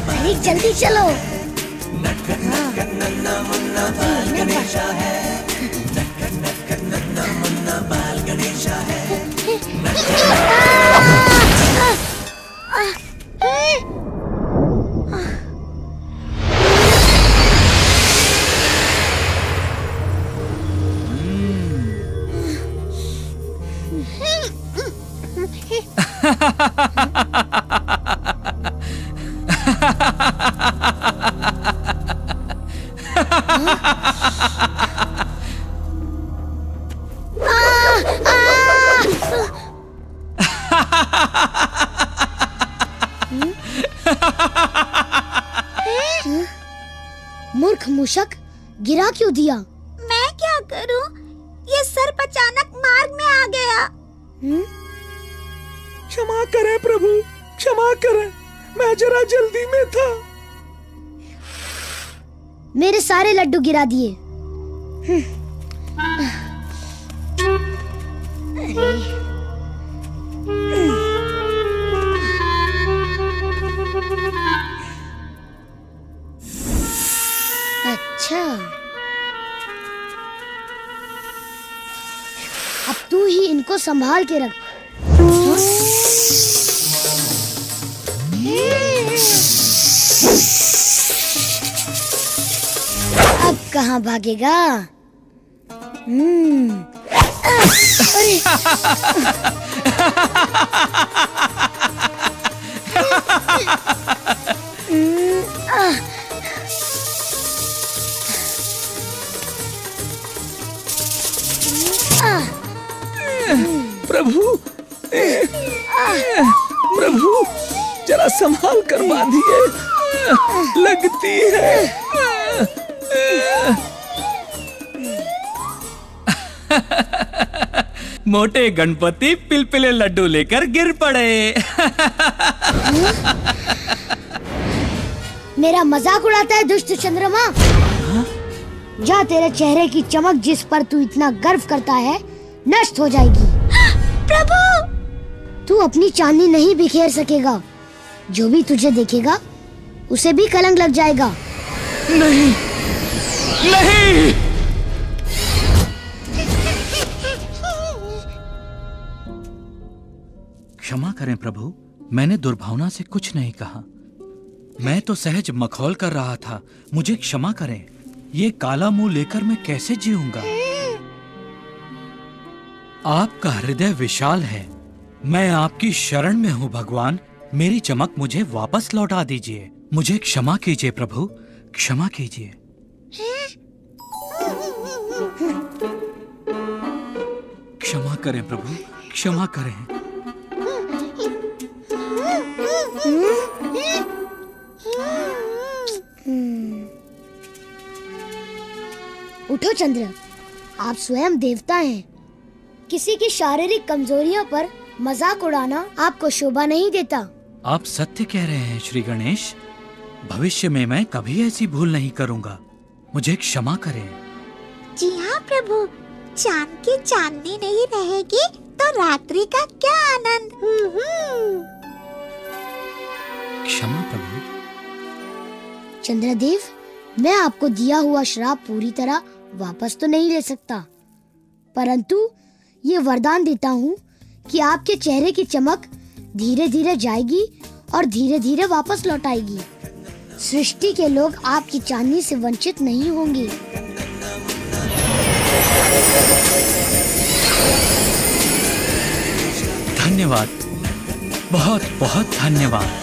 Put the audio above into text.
अरे जल्दी चलो। मूर्ख मूषक, गिरा क्यों दिया? मैं क्या करूं? ये सर्प अचानक मार्ग में आ गया। क्षमा करें प्रभु, क्षमा करें, मैं जरा जल्दी में था। मेरे सारे लड्डू गिरा दिए। अच्छा, अब तू ही इनको संभाल के रख। अब कहाँ भागेगा? अरे प्रभु, प्रभु जरा संभाल कर बांधिए, लगती है। मोटे गणपति पिलपिले लड्डू लेकर गिर पड़े। मेरा मजाक उड़ाता है दुष्ट चंद्रमा? जा, तेरे चेहरे की चमक जिस पर तू इतना गर्व करता है नष्ट हो जाएगी। प्रभु, तू अपनी चांदी नहीं बिखेर सकेगा। जो भी तुझे देखेगा उसे भी कलंक लग जाएगा। नहीं, नहीं। क्षमा करें प्रभु, मैंने दुर्भावना से कुछ नहीं कहा। मैं तो सहज मखौल कर रहा था, मुझे क्षमा करें। ये काला मुंह लेकर मैं कैसे जीऊंगा? आपका हृदय विशाल है, मैं आपकी शरण में हूँ भगवान। मेरी चमक मुझे वापस लौटा दीजिए। मुझे क्षमा कीजिए प्रभु, क्षमा कीजिए। क्षमा करें प्रभु, क्षमा करें। उठो चंद्र, आप स्वयं देवता हैं। किसी की शारीरिक कमजोरियों पर मजाक उड़ाना आपको शोभा नहीं देता। आप सत्य कह रहे हैं श्री गणेश। भविष्य में मैं कभी ऐसी भूल नहीं करूंगा, मुझे क्षमा करें। जी हाँ प्रभु, चांद की चांदनी नहीं रहेगी तो रात्रि का क्या आनंद। क्षमा प्रभु। चंद्रदेव, मैं आपको दिया हुआ श्राप पूरी तरह वापस तो नहीं ले सकता, परंतु ये वरदान देता हूँ कि आपके चेहरे की चमक धीरे धीरे जाएगी और धीरे धीरे वापस लौट आएगी। सृष्टि के लोग आपकी चांदनी से वंचित नहीं होंगे। धन्यवाद, बहुत बहुत धन्यवाद।